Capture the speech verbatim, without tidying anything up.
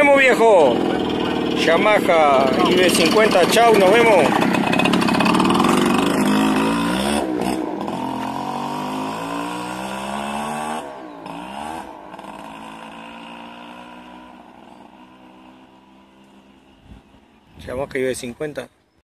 vemos, viejo. Yamaha I B cincuenta, chau, nos vemos. Yamaha I B cincuenta.